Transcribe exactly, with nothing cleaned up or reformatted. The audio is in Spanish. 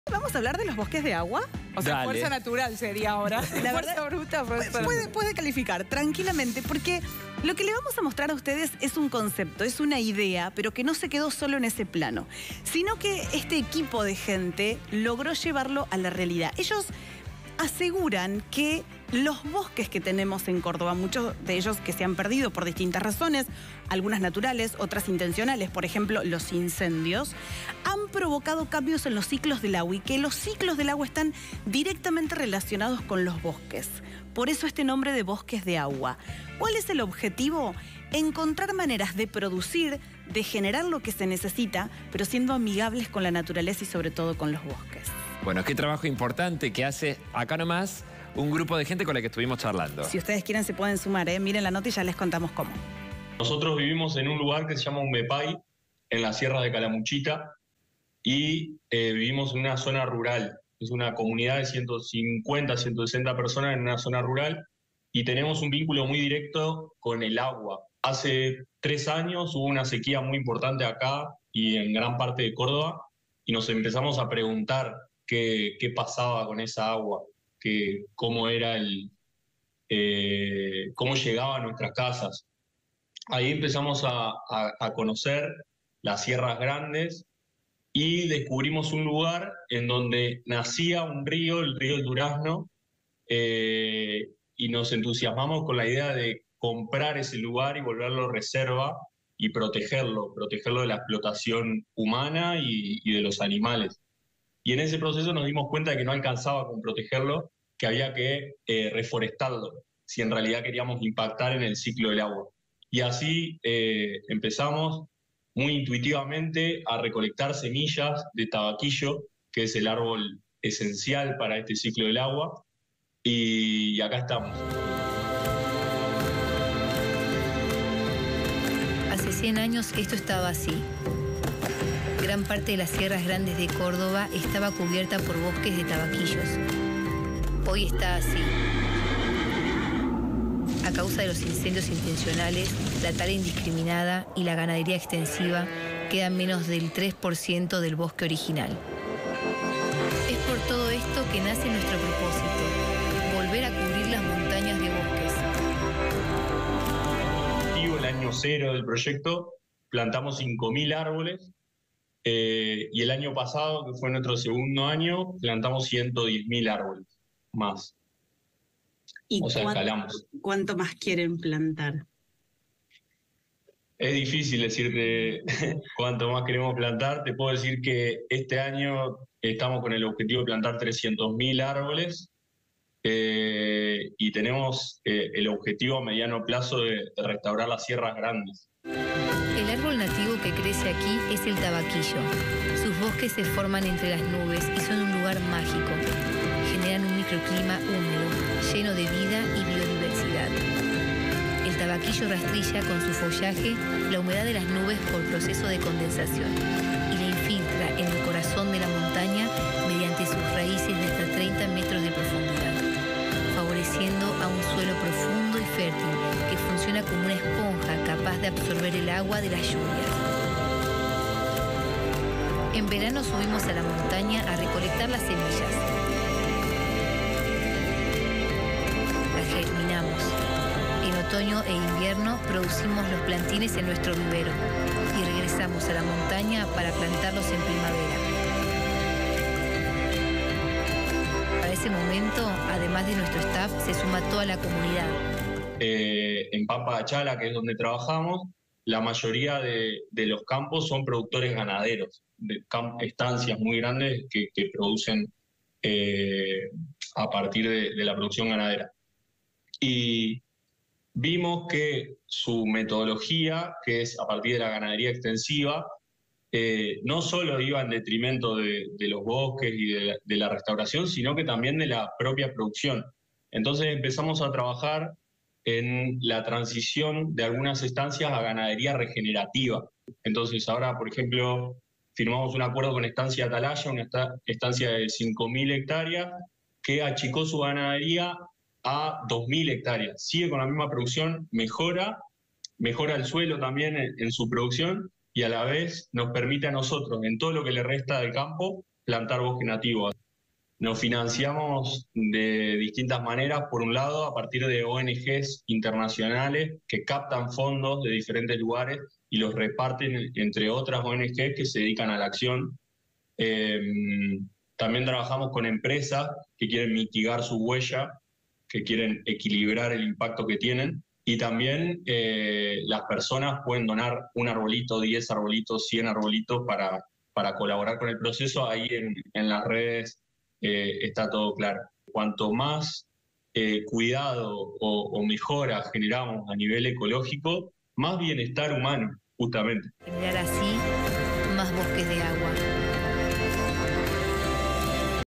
¿Vamos a hablar de los bosques de agua? O sea, Dale. fuerza natural sería ahora. La fuerza verdad, bruta, fuerza puede, puede calificar tranquilamente, porque lo que le vamos a mostrar a ustedes es un concepto, es una idea, pero que no se quedó solo en ese plano, sino que este equipo de gente logró llevarlo a la realidad. Ellos aseguran que los bosques que tenemos en Córdoba, muchos de ellos que se han perdido por distintas razones, algunas naturales, otras intencionales, por ejemplo, los incendios, han provocado cambios en los ciclos del agua y que los ciclos del agua están directamente relacionados con los bosques. Por eso este nombre de bosques de agua. ¿Cuál es el objetivo? Encontrar maneras de producir, de generar lo que se necesita, pero siendo amigables con la naturaleza y sobre todo con los bosques. Bueno, qué trabajo importante que hace acá nomás un grupo de gente con la que estuvimos charlando. Si ustedes quieren se pueden sumar, ¿eh? Miren la nota y ya les contamos cómo. Nosotros vivimos en un lugar que se llama Umbepay, en la sierra de Calamuchita, y eh, vivimos en una zona rural. Es una comunidad de ciento cincuenta, ciento sesenta personas en una zona rural, y tenemos un vínculo muy directo con el agua. Hace tres años hubo una sequía muy importante acá y en gran parte de Córdoba, y nos empezamos a preguntar qué, qué pasaba con esa agua, que, cómo era el, eh, cómo llegaba a nuestras casas. Ahí empezamos a, a, a conocer las Sierras Grandes y descubrimos un lugar en donde nacía un río, el río El Durazno, eh, y nos entusiasmamos con la idea de comprar ese lugar y volverlo reserva y protegerlo, protegerlo de la explotación humana y, y de los animales. Y en ese proceso nos dimos cuenta de que no alcanzaba con protegerlo, que había que eh, reforestarlo, si en realidad queríamos impactar en el ciclo del agua. Y así eh, empezamos muy intuitivamente a recolectar semillas de tabaquillo, que es el árbol esencial para este ciclo del agua, y, y acá estamos. Hace cien años esto estaba así. Gran parte de las Sierras Grandes de Córdoba estaba cubierta por bosques de tabaquillos. Hoy está así. A causa de los incendios intencionales, la tala indiscriminada y la ganadería extensiva, quedan menos del tres por ciento del bosque original. Es por todo esto que nace nuestro propósito, volver a cubrir las montañas de bosques. El año cero del proyecto plantamos cinco mil árboles, eh, y el año pasado, que fue nuestro segundo año, plantamos ciento diez mil árboles más. ¿Y o sea, cuánto, escalamos. cuánto más quieren plantar? Es difícil decirte cuánto más queremos plantar. Te puedo decir que este año estamos con el objetivo de plantar trescientos mil árboles, eh, y tenemos eh, el objetivo a mediano plazo de, de restaurar las Sierras Grandes. El árbol nativo que crece aquí es el tabaquillo. Sus bosques se forman entre las nubes y son un lugar mágico. Generan un microclima húmedo, lleno de vida y biodiversidad. El tabaquillo rastrilla con su follaje la humedad de las nubes por proceso de condensación y la infiltra en el corazón de la montaña mediante sus raíces de hasta treinta metros de profundidad, favoreciendo a un suelo profundo y fértil que funciona como una esponja capaz de absorber el agua de las lluvias. En verano subimos a la montaña a recolectar las semillas. Las germinamos. En otoño e invierno producimos los plantines en nuestro vivero y regresamos a la montaña para plantarlos en primavera. Para ese momento, además de nuestro staff, se suma toda la comunidad. Eh, en Pampa de Chala, que es donde trabajamos, la mayoría de, de los campos son productores ganaderos, de estancias muy grandes que, que producen eh, a partir de, de la producción ganadera. Y vimos que su metodología, que es a partir de la ganadería extensiva, eh, no solo iba en detrimento de, de los bosques y de la, de la restauración, sino que también de la propia producción. Entonces empezamos a trabajar en la transición de algunas estancias a ganadería regenerativa. Entonces ahora, por ejemplo, firmamos un acuerdo con Estancia Atalaya, una estancia de cinco mil hectáreas, que achicó su ganadería a dos mil hectáreas. Sigue con la misma producción, mejora, mejora el suelo también en, en su producción, y a la vez nos permite a nosotros, en todo lo que le resta del campo, plantar bosque nativo. Nos financiamos de distintas maneras, por un lado a partir de O N Ges internacionales que captan fondos de diferentes lugares y los reparten entre otras O N Ges que se dedican a la acción. Eh, también trabajamos con empresas que quieren mitigar su huella, que quieren equilibrar el impacto que tienen, y también eh, las personas pueden donar un arbolito, diez arbolitos, cien arbolitos para, para colaborar con el proceso. Ahí en, en las redes Eh, está todo claro. Cuanto más eh, cuidado o, o mejora generamos a nivel ecológico, más bienestar humano, justamente. Generar así más bosques de agua.